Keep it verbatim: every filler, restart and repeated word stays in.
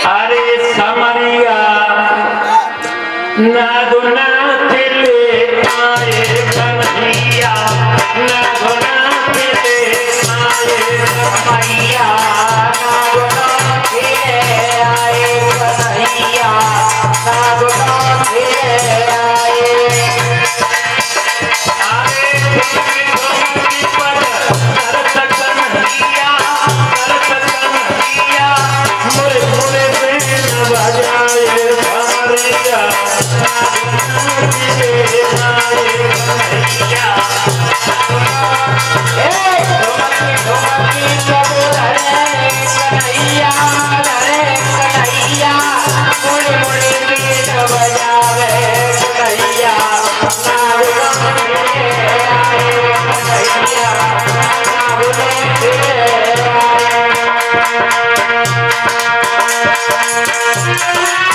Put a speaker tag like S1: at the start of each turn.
S1: अरे समरिया नागुनाथ ले आए कन्हैया, नागुनाथ ले आए कन्हैया, नागुनाथ ले आए कन्हैया, नागुनाथ ले आए। अरे धरती पर करत कन्हैया, करत कन्हैया, मुरे मुरे बेन बजाए कन्हैया, नागुनाथ ले आए कन्हैया। ए ढोलकी ढोलकी सब रे कन्हैया, रे कन्हैया, मुरे मुरे बेन बजावे कन्हैया, नागुनाथ ले आए कन्हैया, नागुनाथ ले आए।